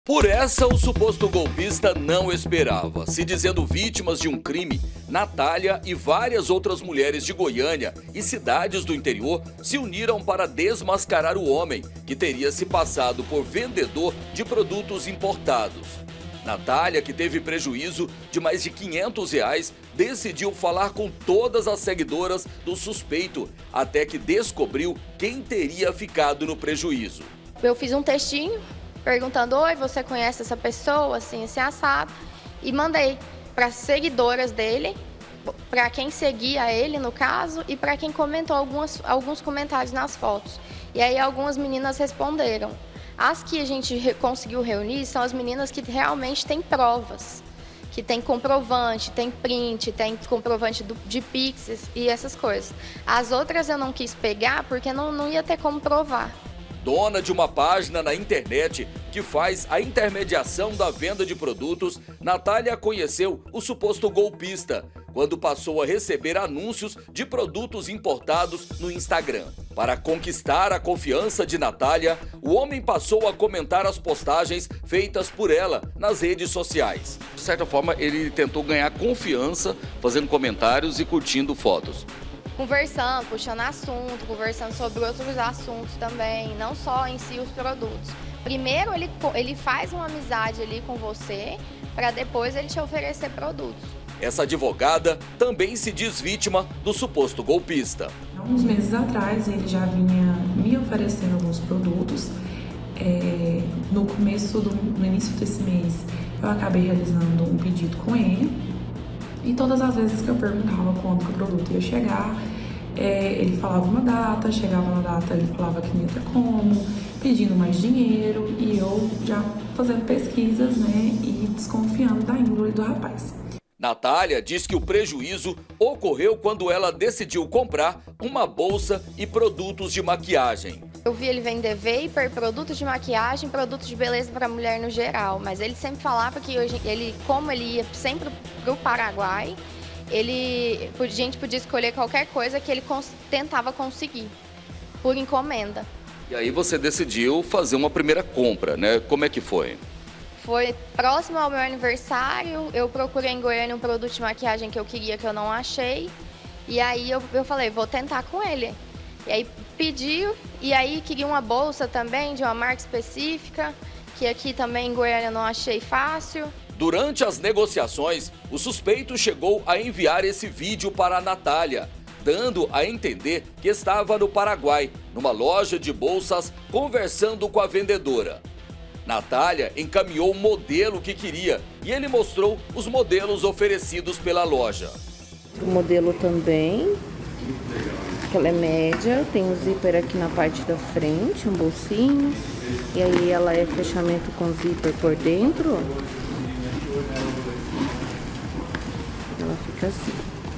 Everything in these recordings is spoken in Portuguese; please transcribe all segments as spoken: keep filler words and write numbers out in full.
Por essa, o suposto golpista não esperava. Se dizendo vítimas de um crime, Natália e várias outras mulheres de Goiânia e cidades do interior se uniram para desmascarar o homem, que teria se passado por vendedor de produtos importados. Natália, que teve prejuízo de mais de quinhentos reais, decidiu falar com todas as seguidoras do suspeito, até que descobriu quem teria ficado no prejuízo. Eu fiz um textinho perguntando: oi, você conhece essa pessoa, assim, assim, assado? E mandei para seguidoras dele, para quem seguia ele, no caso, e para quem comentou algumas, alguns comentários nas fotos. E aí algumas meninas responderam. As que a gente re- conseguiu reunir são as meninas que realmente têm provas, que tem comprovante, tem print, tem comprovante do, de Pix e essas coisas. As outras eu não quis pegar porque não, não ia ter como provar. Dona de uma página na internet que faz a intermediação da venda de produtos, Natália conheceu o suposto golpista quando passou a receber anúncios de produtos importados no Instagram. Para conquistar a confiança de Natália, o homem passou a comentar as postagens feitas por ela nas redes sociais. De certa forma, ele tentou ganhar confiança fazendo comentários e curtindo fotos. Conversando, puxando assunto, conversando sobre outros assuntos também, não só em si os produtos. Primeiro ele, ele faz uma amizade ali com você, para depois ele te oferecer produtos. Essa advogada também se diz vítima do suposto golpista. Há uns meses atrás ele já vinha me oferecendo alguns produtos. É, no começo, do, no início desse mês, eu acabei realizando um pedido com ele. E todas as vezes que eu perguntava quando que o produto ia chegar, é, ele falava uma data, chegava na data, ele falava que não ia ter como, pedindo mais dinheiro, e eu já fazendo pesquisas, né, e desconfiando da índole do rapaz. Natália diz que o prejuízo ocorreu quando ela decidiu comprar uma bolsa e produtos de maquiagem. Eu vi ele vender vapor, produtos de maquiagem, produtos de beleza para mulher no geral, mas ele sempre falava que hoje, ele, como ele ia sempre para o Paraguai, ele, a gente podia escolher qualquer coisa que ele cons, tentava conseguir, por encomenda. E aí você decidiu fazer uma primeira compra, né? Como é que foi? Foi próximo ao meu aniversário, eu procurei em Goiânia um produto de maquiagem que eu queria, que eu não achei, e aí eu, eu falei, vou tentar com ele. E aí pediu, e aí queria uma bolsa também de uma marca específica, que aqui também em Goiânia eu não achei fácil. Durante as negociações, o suspeito chegou a enviar esse vídeo para a Natália, dando a entender que estava no Paraguai, numa loja de bolsas, conversando com a vendedora. Natália encaminhou o modelo que queria e ele mostrou os modelos oferecidos pela loja. O modelo também, que ela é média, tem um zíper aqui na parte da frente, um bolsinho, e aí ela é fechamento com zíper por dentro, ó. Ela fica assim.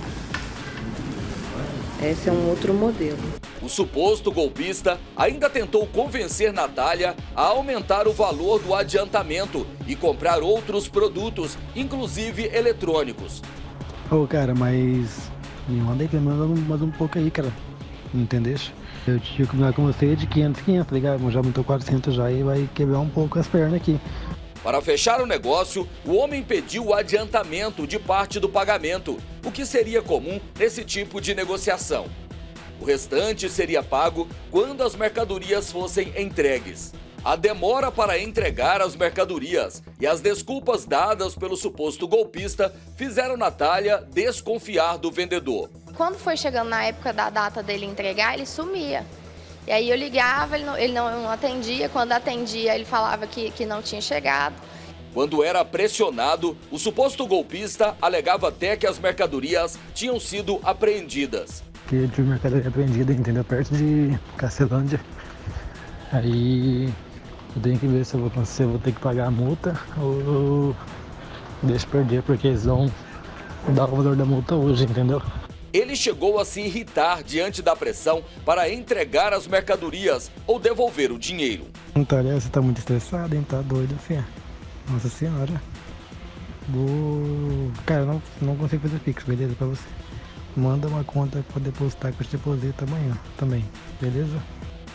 Esse é um outro modelo. O suposto golpista ainda tentou convencer Natália a aumentar o valor do adiantamento e comprar outros produtos, inclusive eletrônicos. Ô, oh, cara, mas me manda aí, me manda mais um pouco aí, cara. Não entendeste? Eu tinha que combinar com você de quinhentos, quinhentos, tá ligado? Mas já aumentou quatrocentos já e vai quebrar um pouco as pernas aqui. Para fechar o negócio, o homem pediu o adiantamento de parte do pagamento, o que seria comum nesse tipo de negociação. O restante seria pago quando as mercadorias fossem entregues. A demora para entregar as mercadorias e as desculpas dadas pelo suposto golpista fizeram Natália desconfiar do vendedor. Quando foi chegando na época da data dele entregar, ele sumia. E aí eu ligava, ele não, ele não atendia. Quando atendia, ele falava que, que não tinha chegado. Quando era pressionado, o suposto golpista alegava até que as mercadorias tinham sido apreendidas. Eu tive mercadoria apreendida, entendeu? Perto de Castelândia. Aí eu tenho que ver se eu vou, se eu vou ter que pagar a multa ou deixa perder, porque eles vão dar o valor da multa hoje, entendeu? Ele chegou a se irritar diante da pressão para entregar as mercadorias ou devolver o dinheiro. Natália, você tá muito estressada, hein? Tá doido, filha. Nossa senhora. Vou... Cara, não, não consigo fazer Pix, beleza? Pra você. Manda uma conta pra depositar que eu te deposito amanhã também, beleza?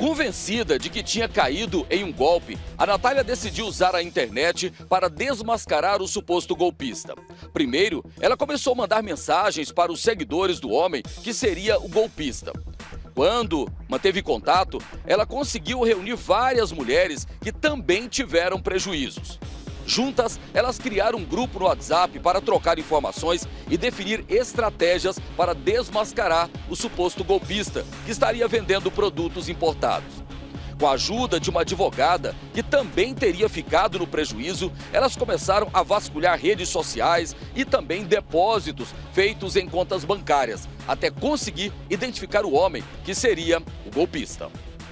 Convencida de que tinha caído em um golpe, a Natália decidiu usar a internet para desmascarar o suposto golpista. Primeiro, ela começou a mandar mensagens para os seguidores do homem que seria o golpista. Quando manteve contato, ela conseguiu reunir várias mulheres que também tiveram prejuízos. Juntas, elas criaram um grupo no WhatsApp para trocar informações e definir estratégias para desmascarar o suposto golpista que estaria vendendo produtos importados. Com a ajuda de uma advogada que também teria ficado no prejuízo, elas começaram a vasculhar redes sociais e também depósitos feitos em contas bancárias, até conseguir identificar o homem que seria o golpista.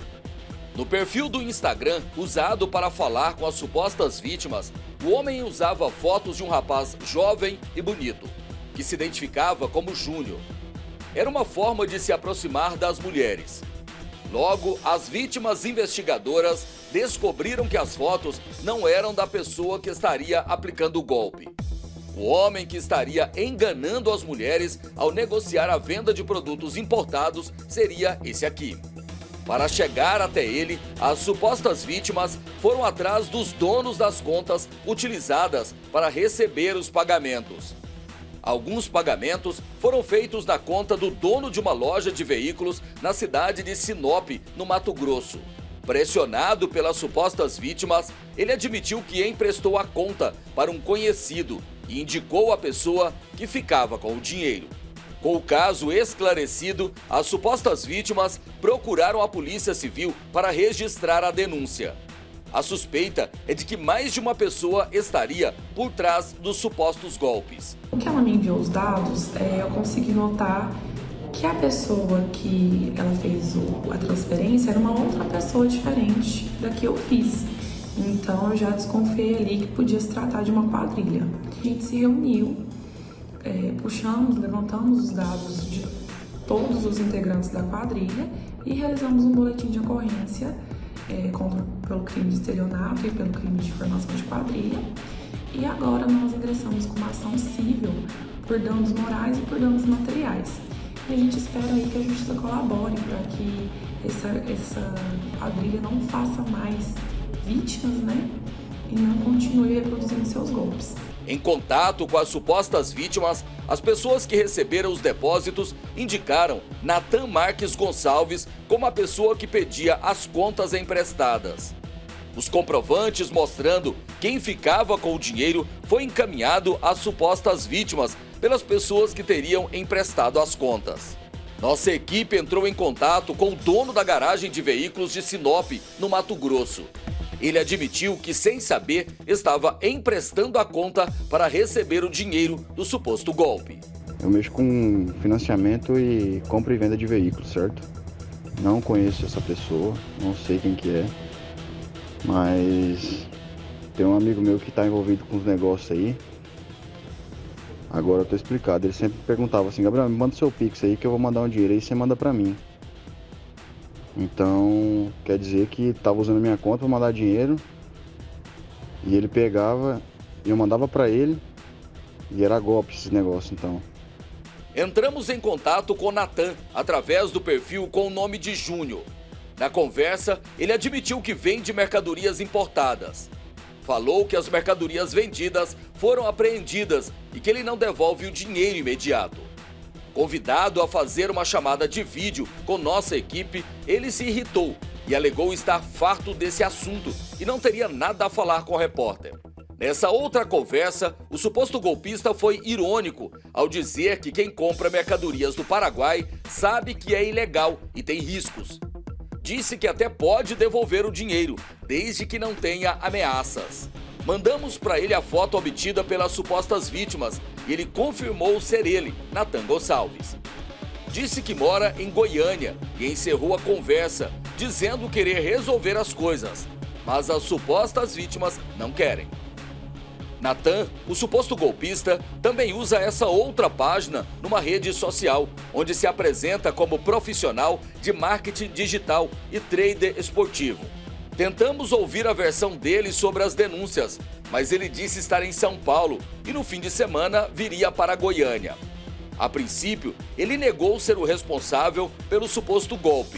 No perfil do Instagram, usado para falar com as supostas vítimas, o homem usava fotos de um rapaz jovem e bonito, que se identificava como Júnior. Era uma forma de se aproximar das mulheres. Logo, as vítimas investigadoras descobriram que as fotos não eram da pessoa que estaria aplicando o golpe. O homem que estaria enganando as mulheres ao negociar a venda de produtos importados seria esse aqui. Para chegar até ele, as supostas vítimas foram atrás dos donos das contas utilizadas para receber os pagamentos. Alguns pagamentos foram feitos na conta do dono de uma loja de veículos na cidade de Sinop, no Mato Grosso. Pressionado pelas supostas vítimas, ele admitiu que emprestou a conta para um conhecido e indicou a pessoa que ficava com o dinheiro. Com o caso esclarecido, as supostas vítimas procuraram a Polícia Civil para registrar a denúncia. A suspeita é de que mais de uma pessoa estaria por trás dos supostos golpes. O que ela me enviou os dados, é, eu consegui notar que a pessoa que ela fez o, a transferência era uma outra pessoa diferente da que eu fiz. Então eu já desconfiei ali que podia se tratar de uma quadrilha. A gente se reuniu, é, puxamos, levantamos os dados de todos os integrantes da quadrilha e realizamos um boletim de ocorrência é, contra, pelo crime de estelionato e pelo crime de formação de quadrilha. E agora nós ingressamos com uma ação civil por danos morais e por danos materiais. E a gente espera aí que a justiça colabore para que essa, essa quadrilha não faça mais vítimas, né? E não continue reproduzindo seus golpes. Em contato com as supostas vítimas, as pessoas que receberam os depósitos indicaram Natan Marques Gonçalves como a pessoa que pedia as contas emprestadas. Os comprovantes mostrando quem ficava com o dinheiro foi encaminhado às supostas vítimas pelas pessoas que teriam emprestado as contas. Nossa equipe entrou em contato com o dono da garagem de veículos de Sinop, no Mato Grosso. Ele admitiu que, sem saber, estava emprestando a conta para receber o dinheiro do suposto golpe. Eu mexo com financiamento e compra e venda de veículos, certo? Não conheço essa pessoa, não sei quem que é, mas tem um amigo meu que está envolvido com os negócios aí. Agora eu tô explicado, ele sempre perguntava assim: Gabriel, me manda seu Pix aí que eu vou mandar um dinheiro aí, você manda pra mim. Então, quer dizer que tava usando a minha conta para mandar dinheiro e ele pegava e eu mandava para ele e era golpe esse negócio, então. Entramos em contato com Natan através do perfil com o nome de Júnior. Na conversa, ele admitiu que vende mercadorias importadas. Falou que as mercadorias vendidas foram apreendidas e que ele não devolve o dinheiro imediato. Convidado a fazer uma chamada de vídeo com nossa equipe, ele se irritou e alegou estar farto desse assunto e não teria nada a falar com o repórter. Nessa outra conversa, o suposto golpista foi irônico ao dizer que quem compra mercadorias do Paraguai sabe que é ilegal e tem riscos. Disse que até pode devolver o dinheiro, desde que não tenha ameaças. Mandamos para ele a foto obtida pelas supostas vítimas e ele confirmou ser ele, Natan Gonçalves. Disse que mora em Goiânia e encerrou a conversa, dizendo querer resolver as coisas, mas as supostas vítimas não querem. Natan, o suposto golpista, também usa essa outra página numa rede social, onde se apresenta como profissional de marketing digital e trader esportivo. Tentamos ouvir a versão dele sobre as denúncias, mas ele disse estar em São Paulo e no fim de semana viria para Goiânia. A princípio, ele negou ser o responsável pelo suposto golpe,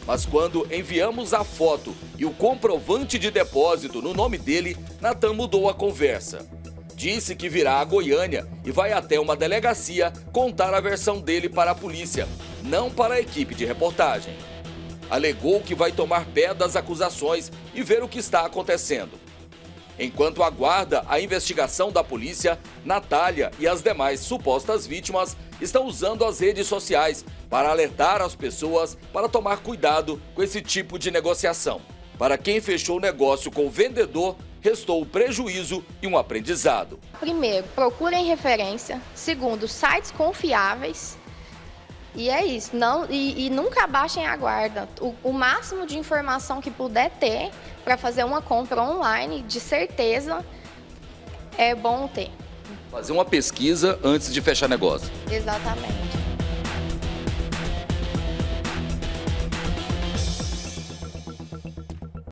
Mas quando enviamos a foto e o comprovante de depósito no nome dele, Natan mudou a conversa. Disse que virá a Goiânia e vai até uma delegacia contar a versão dele para a polícia, não para a equipe de reportagem. Alegou que vai tomar pé das acusações e ver o que está acontecendo. Enquanto aguarda a investigação da polícia, Natália e as demais supostas vítimas estão usando as redes sociais para alertar as pessoas para tomar cuidado com esse tipo de negociação. Para quem fechou o negócio com o vendedor, restou o prejuízo e um aprendizado. Primeiro, procurem referência. Segundo, sites confiáveis. E é isso, não, e, e nunca abaixem a guarda. O, o máximo de informação que puder ter para fazer uma compra online, de certeza, é bom ter. Fazer uma pesquisa antes de fechar negócio. Exatamente.